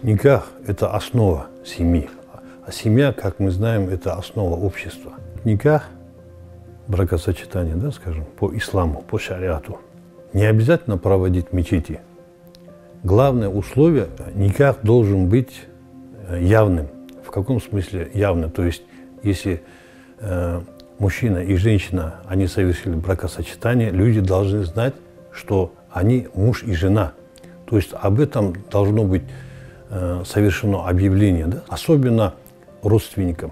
Никах – это основа семьи. А семья, как мы знаем, это основа общества. Никах, бракосочетание, да, скажем, по исламу, по шариату, не обязательно проводить в мечети. Главное условие – никах должен быть явным. В каком смысле явным? То есть, если мужчина и женщина, они совершили бракосочетание, люди должны знать, что они муж и жена. То есть об этом должно быть совершено объявление, да? Особенно родственникам.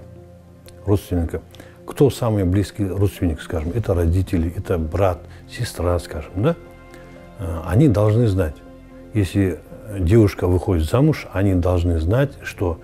Кто самый близкий родственник, скажем, это родители, это брат, сестра, скажем, да? Они должны знать. Если девушка выходит замуж, они должны знать, что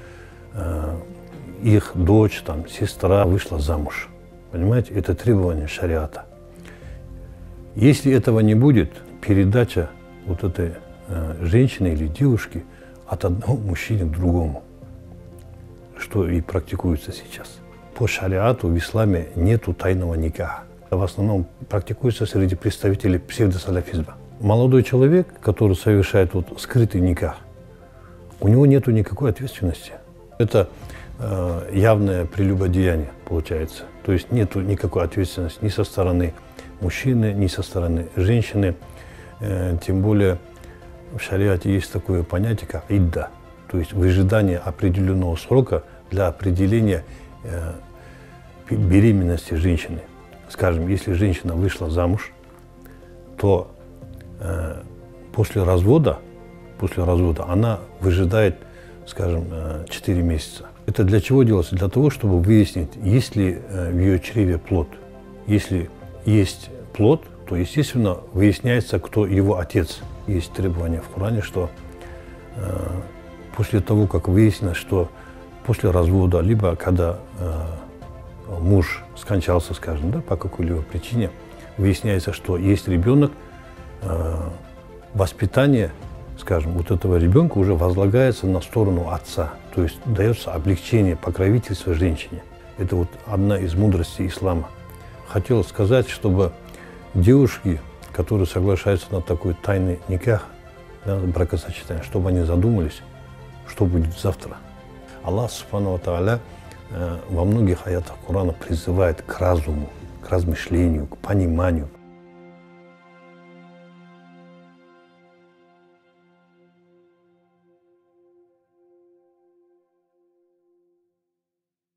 их дочь, там, сестра вышла замуж. Понимаете, это требование шариата. Если этого не будет, передача вот этой женщины или девушки от одного мужчины к другому, что и практикуется сейчас. По шариату в исламе нету тайного никаха. В основном практикуется среди представителей псевдосаляфизма. Молодой человек, который совершает вот скрытый никах, у него нету никакой ответственности. Это явное прелюбодеяние получается. То есть нету никакой ответственности ни со стороны мужчины, ни со стороны женщины. Тем более в шариате есть такое понятие, как идда, то есть выжидание определенного срока для определения беременности женщины. Скажем, если женщина вышла замуж, то после развода она выжидает, скажем, 4 месяца. Это для чего делается? Для того, чтобы выяснить, есть ли в ее чреве плод. Если есть плод, то, естественно, выясняется, кто его отец. Есть требование в Коране, что после того, как выяснилось, что после развода, либо когда муж скончался, скажем, да, по какой-либо причине, выясняется, что есть ребенок, воспитание, скажем, вот этого ребенка уже возлагается на сторону отца. То есть дается облегчение, покровительство женщине. Это вот одна из мудростей ислама. Хотел сказать, чтобы девушки, которые соглашаются на такой тайный никах, да, бракосочетание, чтобы они задумались, что будет завтра. Аллах Субхану ва Тааля во многих аятах Корана призывает к разуму, к размышлению, к пониманию.